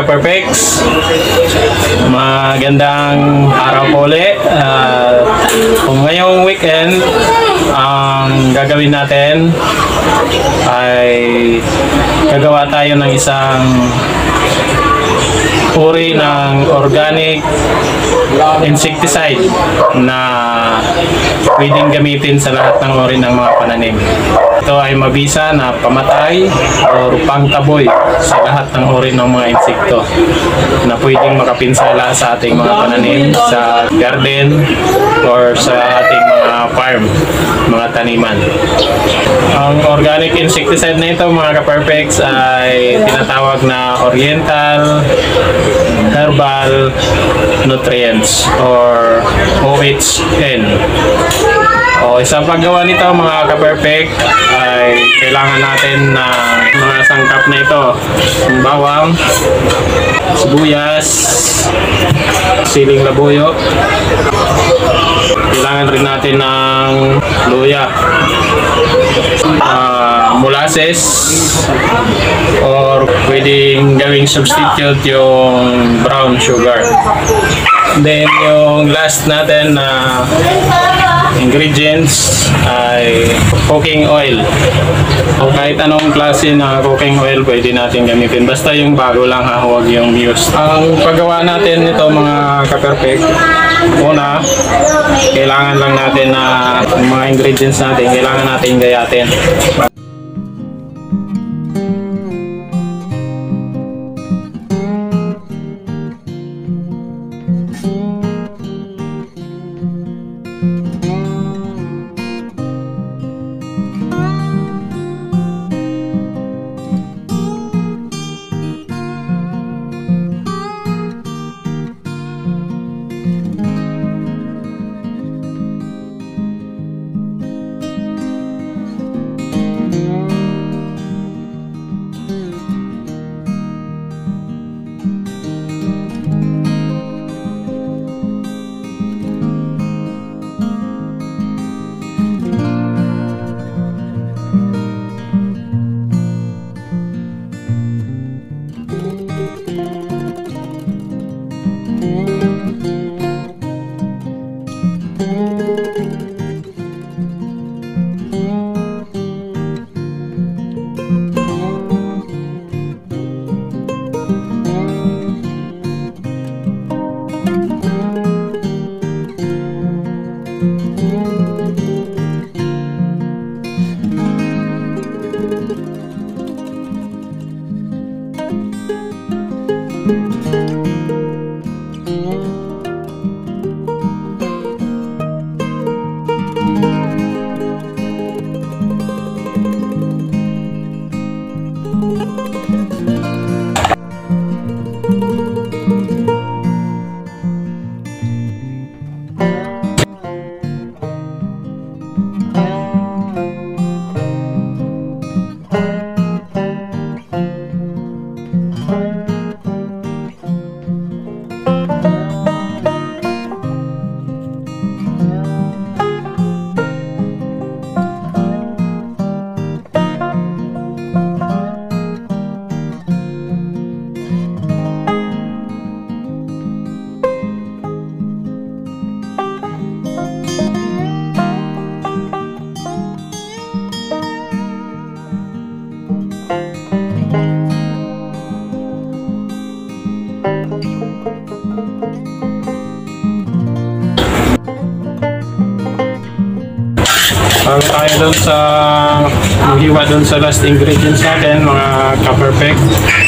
ka-perfects, magandang araw po ulit. Kung ngayong weekend, ang gagawin natin ay gagawa tayo ng isang uri ng organic insecticide na pwedeng gamitin sa lahat ng uri ng mga pananim. Ito ay mabisa na pamatay o pangtaboy sa lahat ng uri ng mga insekto na pwedeng makapinsala sa ating mga pananim, sa garden or sa ating mga farm, mga taniman. Ang organic insecticide na ito, mga ka-perfects, ay tinatawag na Oriental Herbal Nutrients or OHN. Isang paggawa nito, mga ka-perfect, ay kailangan natin ng mga sangkap na ito: bawang, sibuyas, siling labuyo. Kailangan rin natin ng luya, molasses, or pwedeng gawing substitute yung brown sugar. Then yung last natin na ingredients ay cooking oil. O kahit anong klase na cooking oil pwede natin gamitin, basta yung bago lang, ha, huwag yung used. Ang paggawa natin nito, mga ka-perfect, una, kailangan lang natin na mga ingredients natin, kailangan natin gayatin. Bago tayo doon sa maghiwa doon sa last ingredients natin, mga ka-perfect.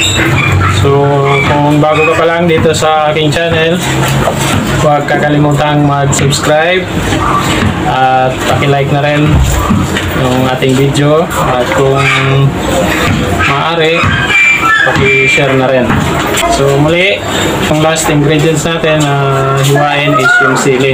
So kung bago ka pa lang dito sa aking channel, huwag kakalimutang mag-subscribe at paki-like na rin yung ating video, at kung maaari, paki-share na rin. So muli, yung last ingredients natin na hiwain is yung sili.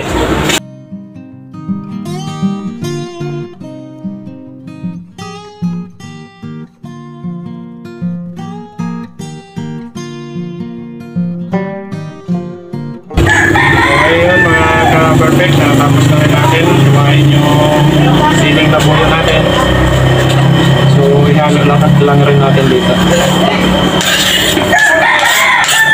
Perfect, natapos na rin natin hiwain yung siling labuyo natin. So ihalo lang rin natin dito.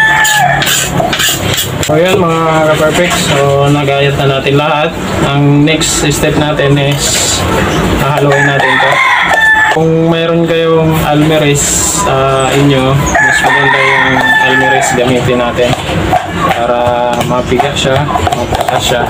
perfect. So nagayat na natin lahat. Ang next step natin is hahaluin natin to. Kung mayroon kayong almirez inyo, mas maganda yung almirez gamitin natin para mapiga siya, magkakas siya.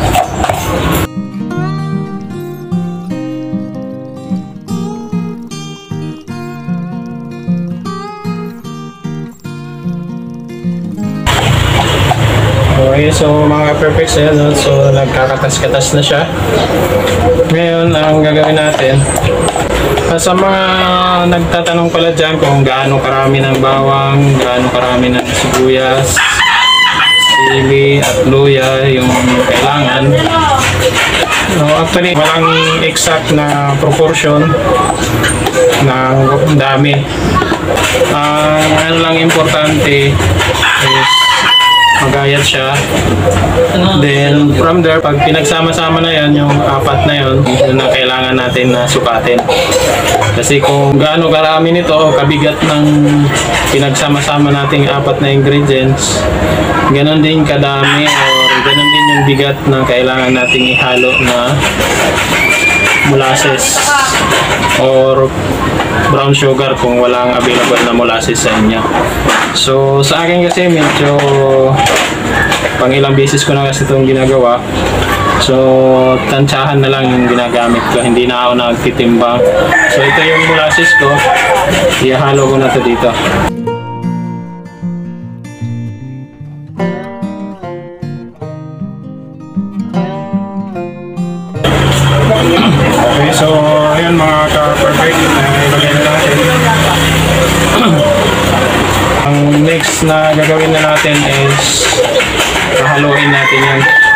Okay, so mga perfects yan, no? So nagkakatas-katas na siya. Ngayon, ang gagawin natin, sa mga nagtatanong pala dyan kung gaano karami ng bawang, gaano karami ng sibuyas, sili at luya yung kailangan. No, actually, walang exact na proportion ng dami. Ano lang importante is magayat siya. Then from there, pag pinagsama-sama na yan, yung apat na yun, yun na kailangan natin na sukatin. Kasi kung gaano karami nito o kabigat ng pinagsama-sama nating apat na ingredients, ganon din kadami or ganon din yung bigat na kailangan nating ihalo na molasses or brown sugar kung walang available na molasses sa inyo. So sa akin kasi medyo pang ilang beses ko na kasi itong ginagawa. So tansyahan na lang yung ginagamit ko, hindi na ako nagtitimbang. So ito yung molasses ko, ihalo ko na to dito. Okay, so ayan mga ka-perfect, ilagay na natin. Ang next na gagawin na natin is haluin natin yan.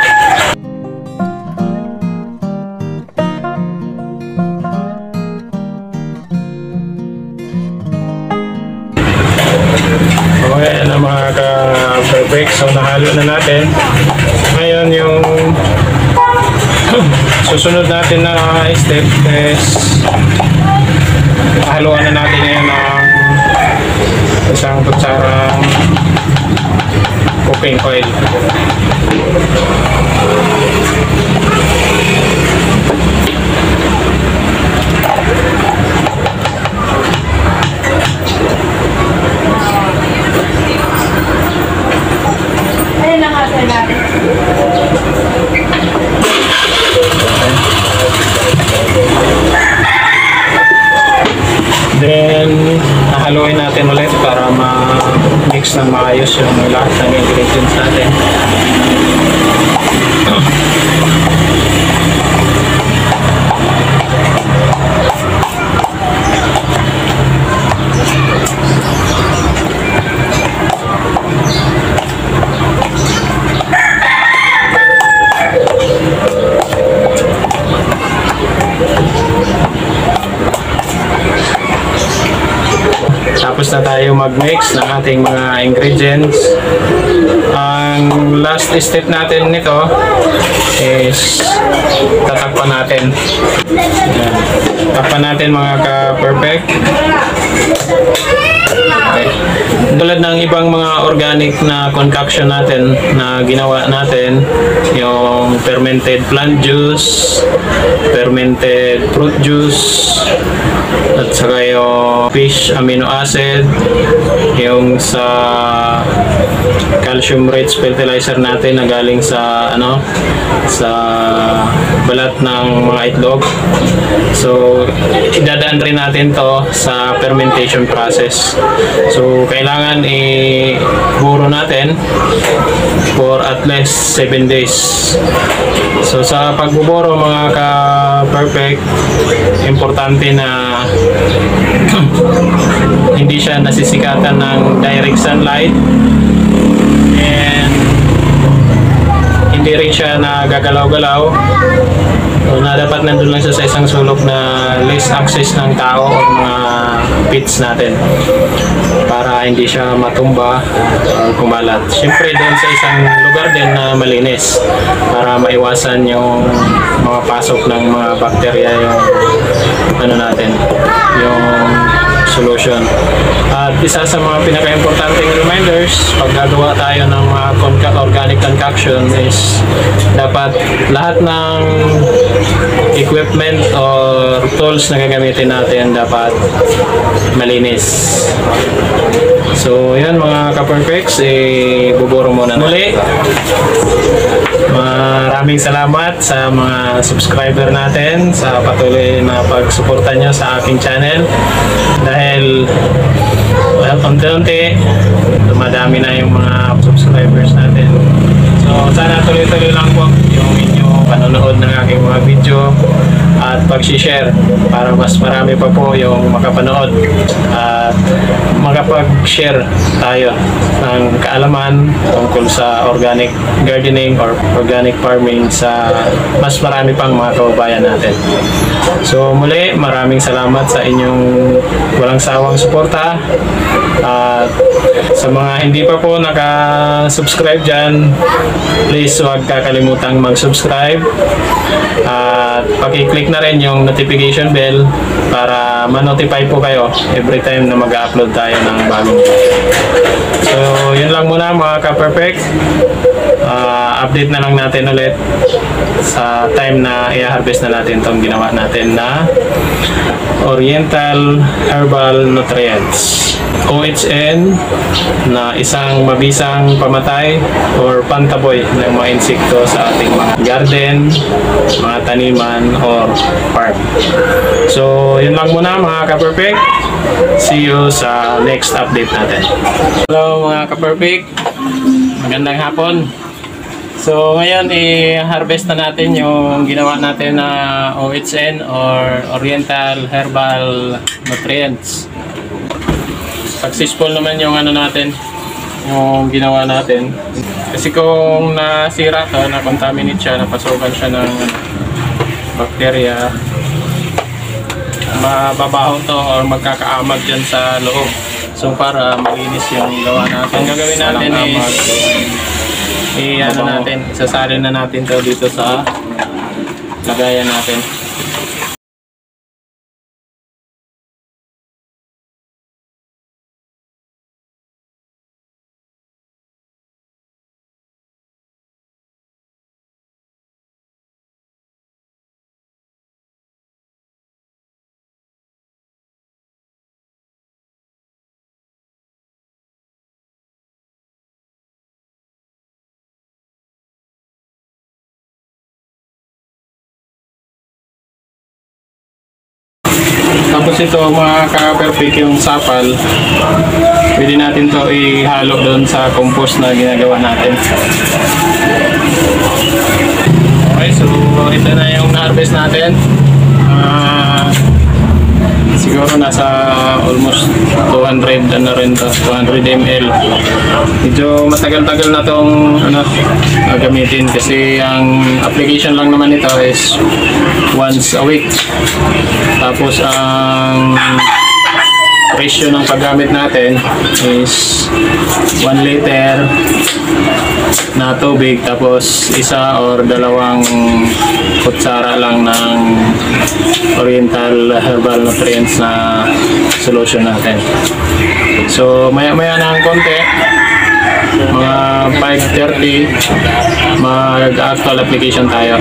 Okay, ayan na mga ka-perfect, so nahalo na natin. Ngayon yung susunod natin na step is haluan na natin ngayon ng isang kutsarang cooking oil. Ayun na nga sila. Then, haluin natin ulit para ma-mix ng maayos yung lahat ng ingredients natin. Tapos na tayo mag-mix ng ating mga ingredients. Ang last step natin nito is tatakpan natin. Ayan. Takpan natin mga ka-perfect. Okay. Tulad ng ibang mga organic na concoction natin na ginawa natin, yung fermented plant juice, fermented fruit juice, at saka yung fish amino acid, yung sa calcium rich fertilizer natin na galing sa sa balat ng mga itlog. So idadaan rin natin to sa fermentation process. So kailangan i-buro natin for at least 7 days. So sa pagbuburo mga ka-perfect, importante na hindi siya nasisikatan ng direct sunlight and hindi rin siya nagagalaw-galaw. So, na dapat nandun lang siya sa isang sulok na least access ng tao o mga pits natin para hindi siya matumba o kumalat. Siyempre doon sa isang lugar din na malinis para maiwasan yung mga pasok ng mga bakterya, yung natin, yung solution. At isa sa mga pinaka-importanting reminders pag gagawa tayo ng mga organic concoction is dapat lahat ng equipment or tools na gagamitin natin dapat malinis. So yan mga ka-perfects, buburo muna muli. Maraming salamat sa mga subscriber natin sa patuloy na pagsuporta nyo sa aking channel dahil unti-unti dumadami na yung mga subscribers natin. So sana tuloy-tuloy lang po yung inyong panonood ng aking mga video at pag-share para mas marami pa po yung makapanood at makapag-share tayo ng kaalaman tungkol sa organic gardening or organic farming sa mas marami pang mga kababayan natin. So muli, maraming salamat sa inyong walang sawang suporta at sa mga hindi pa po naka-subscribe dyan, please huwag kakalimutang mag-subscribe at paki-click na rin yung notification bell para ma-notify po kayo every time na mag-upload tayo ng bagong video. So yun lang muna mga ka-perfect. Update na lang natin ulit sa time na i-harvest na natin itong ginawa natin na Oriental Herbal Nutrients OHN na isang mabisang pamatay or pantaboy ng mga insekto sa ating mga garden, mga taniman or farm. So yun lang muna mga ka-perfect. See you sa next update natin. Hello mga ka-perfect, magandang hapon. So ngayon i-harvest na natin yung ginawa natin na OHN or Oriental Herbal Nutrients. Successful naman yung ano natin, yung ginawa natin. Kasi kung nasira to, na-contaminate siya, napasukan siya ng bacteria, mababaho to or magkakaamag dyan sa loob. So para malinis yung gawa natin. Ang gagawin natin is ano natin, sasalin na natin to dito sa lagayan natin. Tapos ito mga ka-perfect, yung sapal, pwede natin to ihalo doon sa compost na ginagawa natin. Okay, so ito na yung na-harvest natin. Siguro nasa almost 200 ano rin to, 200 ml. Medyo matagal-tagal na tong gamitin kasi ang application lang naman ito is once a week. Tapos ang ratio ng paggamit natin is 1 liter na tubig tapos isa or dalawang kutsara lang ng Oriental Herbal Nutrients na solution natin. So maya-maya na ang konti, mga 5:30 mag-actual application tayo.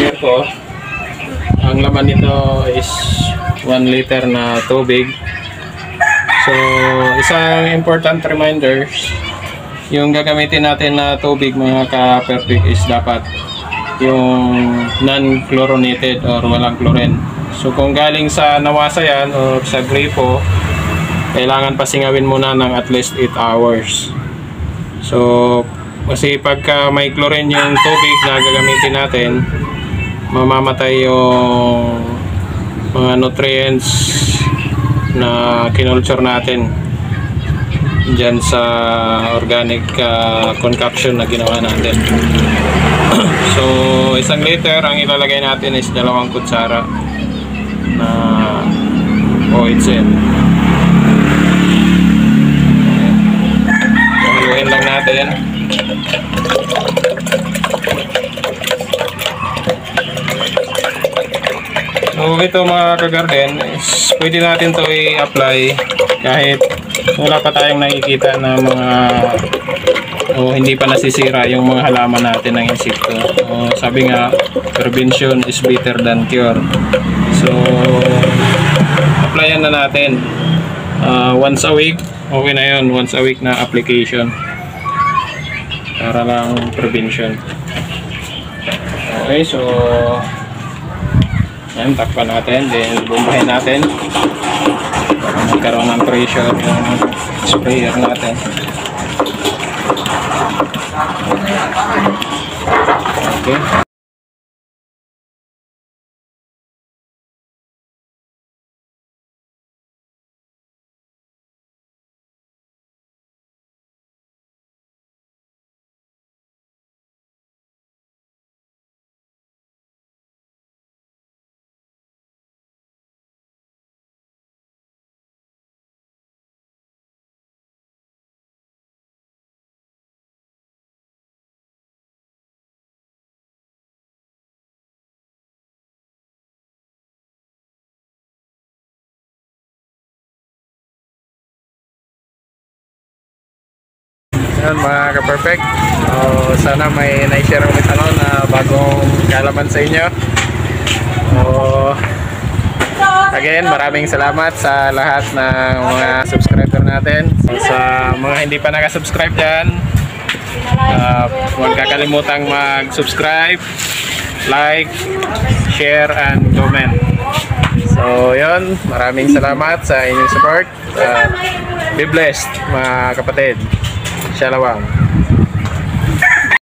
Ang laman nito is 1 liter na tubig. So isang important reminder, yung gagamitin natin na tubig mga ka-perfect is dapat yung non-chlorinated or walang chlorine. So kung galing sa nawasa yan o sa gripo, kailangan pasingawin muna ng at least 8 hours. So kasi pagka may chlorine yung tubig na gagamitin natin, mamamatay yung mga nutrients na kinulture natin dyan sa organic concoction na ginawa natin. So 1 liter ang ilalagay natin is 2 kutsara na OHN. Haluin lang natin. So ito mga kagarden is pwede natin to i-apply kahit wala pa tayong nakikita na mga o hindi pa nasisira yung mga halaman natin ng insekto. Sabi nga, prevention is better than cure. So applyan na natin once a week. Okay na yun, once a week na application para lang prevention. Okay, so yan, takpan natin, then bombahin natin para magkaroon ng pressure yung sprayer natin. Okay. Yan mga ka-perfect, sana may na-share ulit na bagong kalaman sa inyo. Again, maraming salamat sa lahat ng mga subscriber natin. Sa mga hindi pa nakasubscribe dyan, huwag kakalimutang mag-subscribe, like, share, and comment. So yun, maraming salamat sa inyong support. Be blessed mga kapatid. Shalom.